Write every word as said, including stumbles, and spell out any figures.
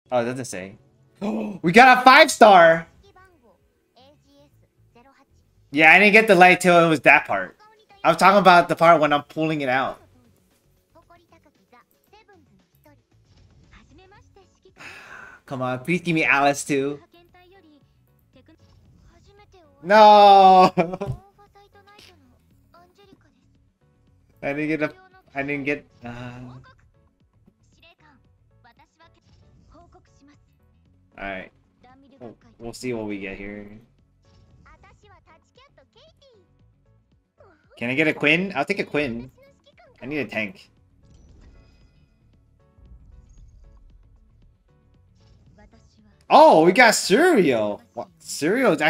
Oh, it doesn't say. We got a five star! Yeah, I didn't get the light till it was that part. I was talking about the part when I'm pulling it out. Come on, please give me Alice too. No! I didn't get a... I didn't get... Uh... Alright. We'll, we'll see what we get here. Can I get a Quinn? I'll take a Quinn. I need a tank. Oh, we got Suriel. What? Suriel's